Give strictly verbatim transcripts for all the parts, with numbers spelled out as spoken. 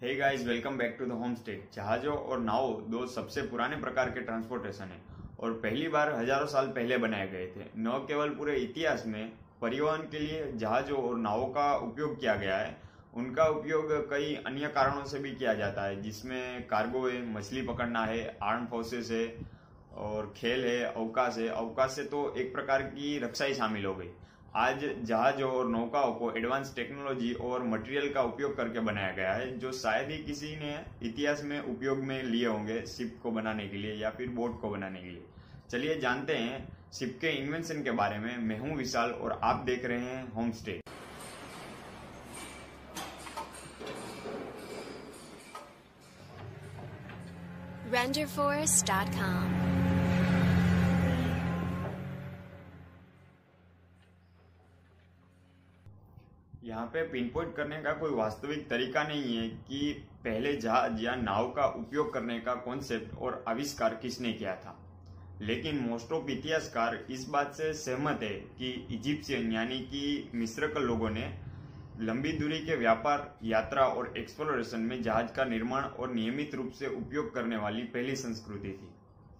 Hey guys, welcome back to the homestead. जहाजों और नाव दो सबसे पुराने प्रकार के ट्रांसपोर्टेशन हैं और पहली बार हजारों साल पहले बनाए गए थे। न केवल पूरे इतिहास में परिवहन के लिए जहाजों और नावों का उपयोग किया गया है, उनका उपयोग कई अन्य कारणों से भी किया जाता है, जिसमें कार्गो है, मछली पकड़ना है, आर्म फोर्सेस है और खेल है, अवकाश है। अवकाश से तो एक प्रकार की रक्षा ही शामिल हो गई। आज जहाजों और नौकाओं को एडवांस टेक्नोलॉजी और मटेरियल का उपयोग करके बनाया गया है, जो शायद ही किसी ने इतिहास में उपयोग में लिए होंगे शिप को बनाने के लिए या फिर बोट को बनाने के लिए। चलिए जानते हैं शिप के इन्वेंशन के बारे में। मैं हूं विशाल और आप देख रहे हैं homestay. render forest dot com यहाँ पे पिन पॉइंट करने का कोई वास्तविक तरीका नहीं है कि पहले जहाज या नाव का उपयोग करने का कॉन्सेप्ट और आविष्कार किसने किया था, लेकिन मोस्ट ऑफ इतिहासकार इस बात से सहमत है कि इजिप्शियन यानी कि मिस्र के लोगों ने लंबी दूरी के व्यापार, यात्रा और एक्सप्लोरेशन में जहाज का निर्माण और नियमित रूप से उपयोग करने वाली पहली संस्कृति थी।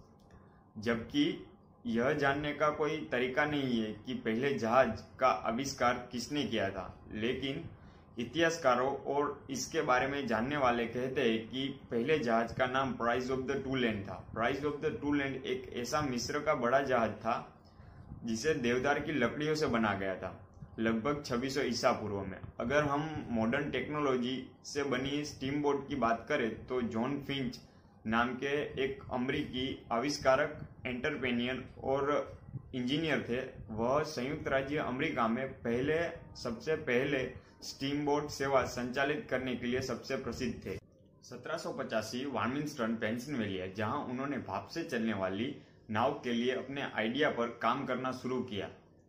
जबकि यह जानने का कोई तरीका नहीं है कि पहले जहाज का आविष्कार किसने किया था, लेकिन इतिहासकारों और इसके बारे में जानने वाले कहते हैं कि पहले जहाज का नाम prize of the two land था। Prize of the two land एक ऐसा मिस्र का बड़ा जहाज था जिसे देवदार की लकड़ियों से बना गया था, लगभग छब्बीस सौ ईसा पूर्व में। अगर हम मॉडर्न टेक्नोलॉजी से बनी स्टीम बोट की बात करें तो जॉन फिंच नाम के एक अमेरिकी आविष्कारक, एंटरप्रेन्योर और इंजीनियर थे। वह संयुक्त राज्य अमेरिका में पहले सबसे पहले स्टीम बोट सेवा संचालित करने के लिए सबसे प्रसिद्ध थे। सत्रह सौ पचासी वार्मिंगस्टन, पेंसिल्वेनिया, जहां उन्होंने भाप से चलने वाली नाव के लिए अपने आइडिया पर काम करना शुरू किया।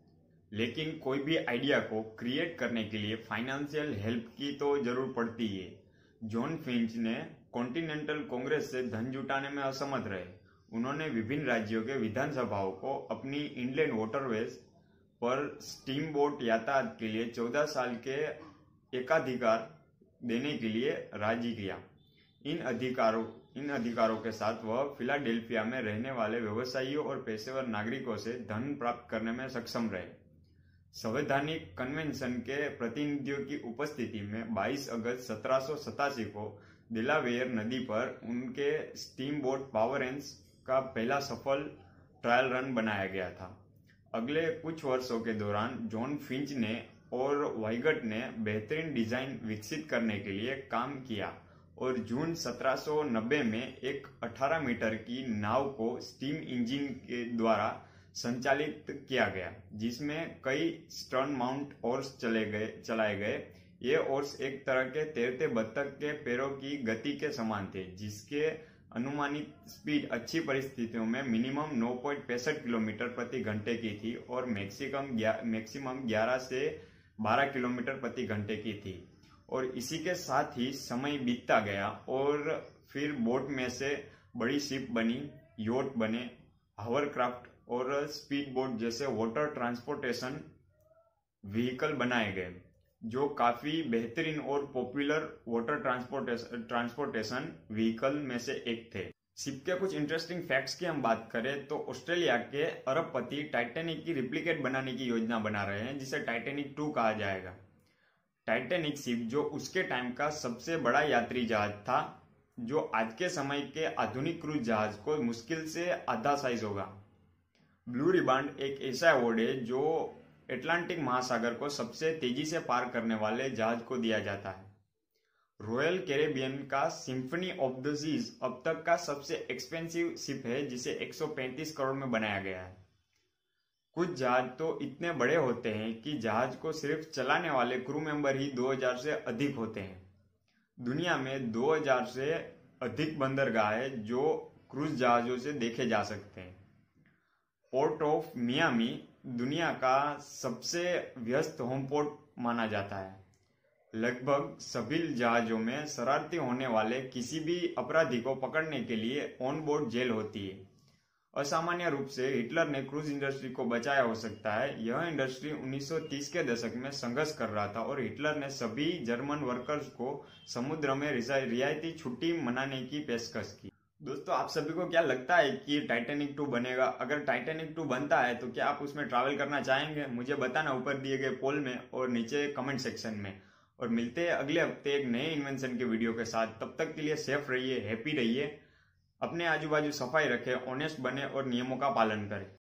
लेकिन कोई भी आइडिया को क्रिएट करने के लिए फाइनेंशियल हेल्प की तो जरूर पड़ती है। जॉन फिंच ने कॉन्टिनेंटल कांग्रेस से धन जुटाने में असमर्थ रहे। उन्होंने विभिन्न राज्यों के विधानसभाओं को अपनी इनलैंड वाटरवेज पर स्टीम बोट यातायात के लिए चौदह साल के एकाधिकार देने के लिए राजी किया। इन अधिकारों इन अधिकारों के साथ वह फिलाडेल्फिया में रहने वाले व्यवसायियों और पेशेवर नागरिकों से धन प्राप्त करने में सक्षम रहे। संवैधानिक कन्वेंशन के प्रतिनिधियों की उपस्थिति में बाईस अगस्त सत्रह सौ सतासी को डेलावेयर नदी पर उनके स्टीम बोट पावरेंस का पहला सफल ट्रायल रन बनाया गया था। अगले कुछ वर्षों के दौरान जॉन फिंच ने और वाइगट ने बेहतरीन डिजाइन विकसित करने के लिए काम किया और जून सत्रह सौ नब्बे में एक अठारह मीटर की नाव को स्टीम इंजन के द्वारा संचालित किया गया, जिसमें कई स्टर्न माउंट ओर्स चले गए चलाए गए। ये ओर्स एक तरह के तैरते बत्तख के पैरों की गति के समान थे, जिसके अनुमानित स्पीड अच्छी परिस्थितियों में मिनिमम नौ पॉइंट पैंसठ किलोमीटर प्रति घंटे की थी और मैक्सिमम मैक्सिमम ग्यारह से बारह किलोमीटर प्रति घंटे की थी। और इसी के साथ ही समय बीतता गया और फिर बोट में से बड़ी शिप बनी, योट बने, हावरक्राफ्ट और स्पीड बोट जैसे वाटर ट्रांसपोर्टेशन व्हीकल बनाए गए, जो काफी बेहतरीन और popular water transportation transportation vehicle में से एक थे। शिप के कुछ इंटरेस्टिंग फैक्ट्स की हम बात करें तो ऑस्ट्रेलिया के अरबपति टाइटैनिक की रिप्लिकेट बनाने की योजना बना रहे हैं, जिसे टाइटैनिक टू कहा जाएगा। टाइटैनिक शिप, जो उसके टाइम का सबसे बड़ा यात्री जहाज था, जो आज के समय के आधुनिक क्रूज जहाज को मुश्किल से आधा साइज होगा। ब्लू रिबन एक ऐसा अवार्ड है जो अटलांटिक महासागर को सबसे तेजी से पार करने वाले जहाज को दिया जाता है। रॉयल कैरेबियन का सिम्फनी ऑफ द सीज अब तक का सबसे एक्सपेंसिव शिप है, जिसे एक सौ पैंतीस करोड़ में बनाया गया है। कुछ जहाज तो इतने बड़े होते हैं कि जहाज को सिर्फ चलाने वाले क्रू मेंबर ही दो हज़ार से अधिक होते हैं। दुनिया में दो हज़ार से अधिक बंदरगाह है जो क्रूज जहाजों से देखे जा सकते हैं। पोर्ट ऑफ मियामी दुनिया का सबसे व्यस्त होम पोर्ट माना जाता है। लगभग सभी जहाजों में शरारती होने वाले किसी भी अपराधी को पकड़ने के लिए ऑन बोर्ड जेल होती है। असामान्य रूप से हिटलर ने क्रूज इंडस्ट्री को बचाया हो सकता है। यह इंडस्ट्री उन्नीस सौ तीस के दशक में संघर्ष कर रहा था और हिटलर ने सभी जर्मन वर्कर्स को समुद्र में रियायती छुट्टी मनाने की पेशकश की। दोस्तों, आप सभी को क्या लगता है कि टाइटैनिक टू बनेगा? अगर टाइटैनिक टू बनता है तो क्या आप उसमें ट्रैवल करना चाहेंगे? मुझे बताना ऊपर दिए गए पोल में और नीचे कमेंट सेक्शन में। और मिलते हैं अगले हफ्ते एक नए इन्वेंशन के वीडियो के साथ। तब तक के लिए सेफ रहिए, हैप्पी रहिए, अपने आजू बाजू सफाई रखें, ऑनेस्ट बने और नियमों का पालन करें।